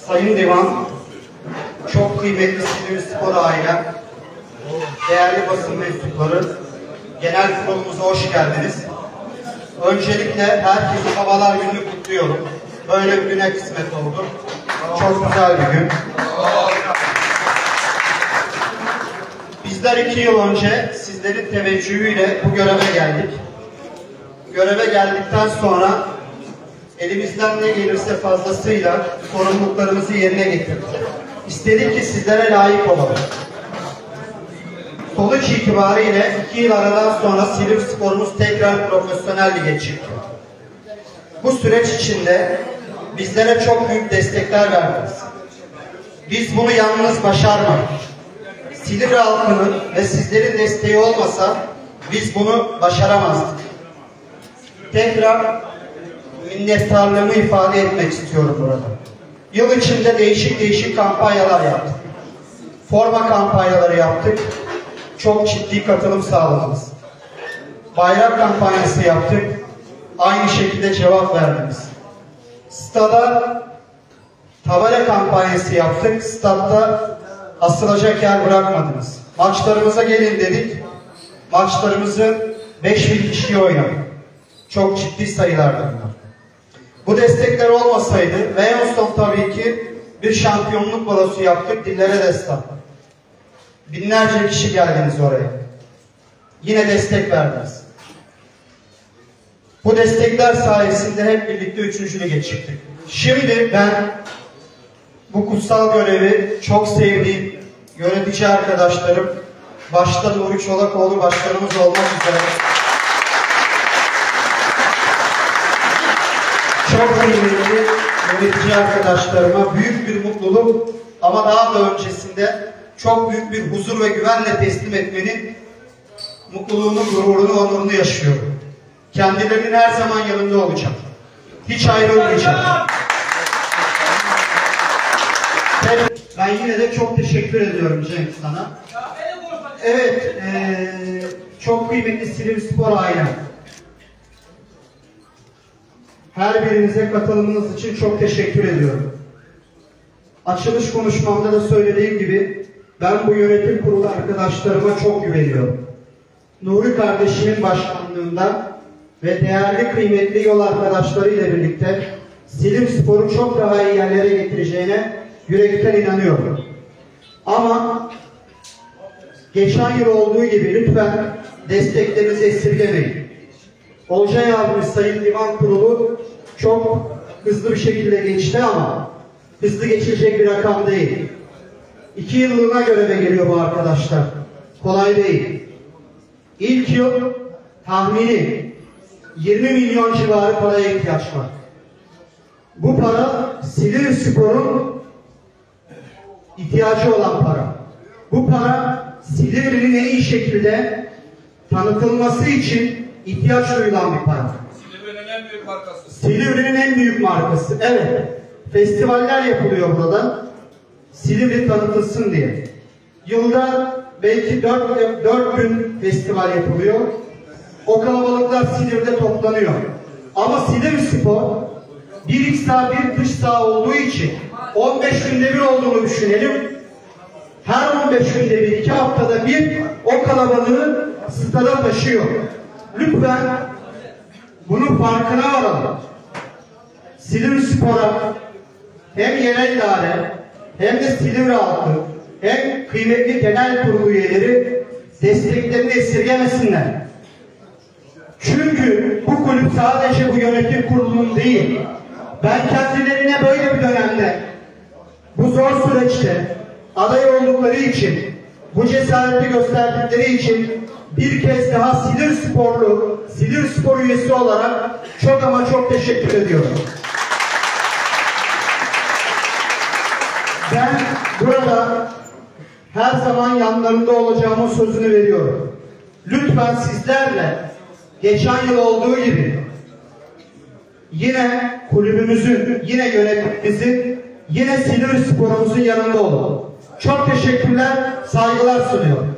Sayın Divan, çok kıymetli Silivrispor ailem, değerli basın mensupları, genel kurulumuza hoş geldiniz. Öncelikle herkese Babalar Günü'nü kutluyorum. Böyle bir güne kısmet oldu. Çok güzel bir gün. Bizler 2 yıl önce sizlerin teveccühüyle bu göreve geldik. Göreve geldikten sonra elimizden ne gelirse fazlasıyla sorumluluklarımızı yerine getirdik. İstedik ki sizlere layık olalım. Sonuç itibariyle 2 yıl aradan sonra Silivrispor'umuz tekrar profesyonel lige çıktı. Bu süreç içinde bizlere çok büyük destekler verdiniz. Biz bunu yalnız başarmadık. Silivri halkının ve sizlerin desteği olmasa biz bunu başaramazdık. Tekrar minnettarlığımı ifade etmek istiyorum burada. Yıl içinde değişik kampanyalar yaptık. Forma kampanyaları yaptık. Çok ciddi katılım sağladınız. Bayrak kampanyası yaptık. Aynı şekilde cevap verdiniz. Stada tabela kampanyası yaptık. Stadda asılacak yer bırakmadınız. Maçlarımıza gelin dedik. Maçlarımızı 5000 kişiye oynadık. Çok ciddi sayılardı bunlar. Bu destekler olmasaydı ve en son tabii ki bir şampiyonluk balosu yaptık. Dillere destan. Binlerce kişi geldiniz oraya. Yine destek verdiniz. Bu destekler sayesinde hep birlikte 3. lige çıktık. Şimdi ben bu kutsal görevi çok sevdiğim yönetici arkadaşlarım, başta Nuri Çolakoğlu başkanımız olmak üzere çok kıymetli yönetici arkadaşlarıma büyük bir mutluluk ama daha da öncesinde çok büyük bir huzur ve güvenle teslim etmenin mutluluğunu, gururunu, onurunu yaşıyorum. Kendilerinin her zaman yanında olacağım. Hiç ayrılmayacağım. Ben yine de çok teşekkür ediyorum Cenk sana. Evet, çok kıymetli Silivrispor ailem. Her birinize katılımınız için çok teşekkür ediyorum. Açılış konuşmamda da söylediğim gibi ben bu yönetim kurulu arkadaşlarıma çok güveniyorum. Nuri kardeşimin başkanlığında ve değerli kıymetli yol arkadaşlarıyla birlikte Silivrispor'u çok daha iyi yerlere getireceğine yürekten inanıyorum. Ama geçen yıl olduğu gibi lütfen desteklerinizi esirgemeyin. Olcay abimiz Sayın Divan Kurulu çok hızlı bir şekilde geçti ama hızlı geçilecek bir rakam değil. 2 yıllığına göreve geliyor bu arkadaşlar. Kolay değil. İlk yıl tahmini 20 milyon civarı paraya ihtiyaç var. Bu para Silivrispor'un ihtiyacı olan para. Bu para Silivri'nin en iyi şekilde tanıtılması için ihtiyaç duyulan bir para. Silivri'nin en büyük markası. Silivri'nin en büyük markası. Evet. Festivaller yapılıyor burada. Silivri tanıtılsın diye. Yılda belki 4 gün festival yapılıyor. O kalabalıklar Silivri'de toplanıyor. Ama Silivrispor bir iç saha bir dış saha olduğu için 15 günde bir olduğunu düşünelim. Her 15 günde bir, 2 haftada bir o kalabalığı stada taşıyor. Lütfen bunun farkına varalım. Silivrispor'a hem yerel idare hem de Silivri halkı hem kıymetli genel kurulu üyeleri desteklerini esirgemesinler. Çünkü bu kulüp sadece bu yönetim kurulunun değil, ben kendilerine böyle bir dönemde, bu zor süreçte aday oldukları için, bu cesareti gösterdikleri için bir kez daha Silivrispor üyesi olarak çok ama çok teşekkür ediyorum. Ben burada her zaman yanlarında olacağımın sözünü veriyorum. Lütfen sizlerle geçen yıl olduğu gibi yine kulübümüzün, yine yönetimimizin, yine Silivrispor'umuzun yanında olun. Çok teşekkürler, saygılar sunuyorum.